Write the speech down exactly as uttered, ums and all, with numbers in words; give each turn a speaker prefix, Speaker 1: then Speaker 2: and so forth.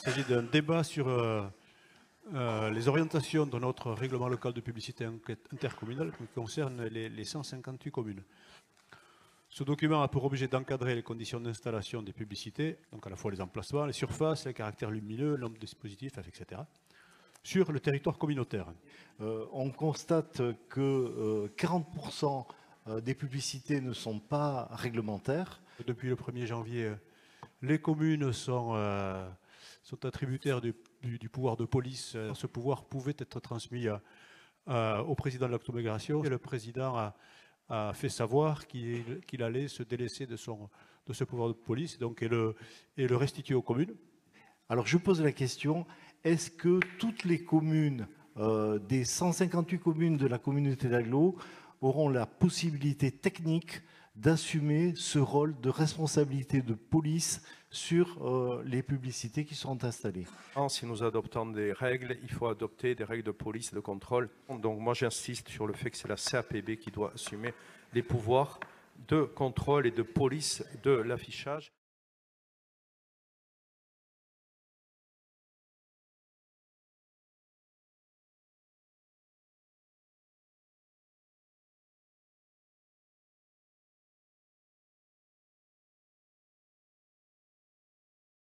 Speaker 1: Il s'agit d'un débat sur euh, euh, les orientations de notre règlement local de publicité intercommunale qui concerne les, les cent cinquante-huit communes. Ce document a pour objet d'encadrer les conditions d'installation des publicités, donc à la fois les emplacements, les surfaces, les caractères lumineux, le nombre de dispositifs, et cetera, sur le territoire communautaire.
Speaker 2: Euh, on constate que euh, quarante pour cent des publicités ne sont pas réglementaires.
Speaker 1: Depuis le premier janvier, les communes sont, euh, sont attributaires du, du, du pouvoir de police. Ce pouvoir pouvait être transmis à, à, au président de l'agglomération et le président a, a fait savoir qu'il qu'il allait se délaisser de, son, de ce pouvoir de police donc, et, le, et le restituer aux communes.
Speaker 2: Alors je pose la question, est-ce que toutes les communes, euh, des cent cinquante-huit communes de la communauté d'agglo, auront la possibilité technique d'assumer ce rôle de responsabilité de police sur euh, les publicités qui seront installées?
Speaker 3: Si nous adoptons des règles, il faut adopter des règles de police et de contrôle. Donc moi j'insiste sur le fait que c'est la C A P B qui doit assumer les pouvoirs de contrôle et de police de l'affichage.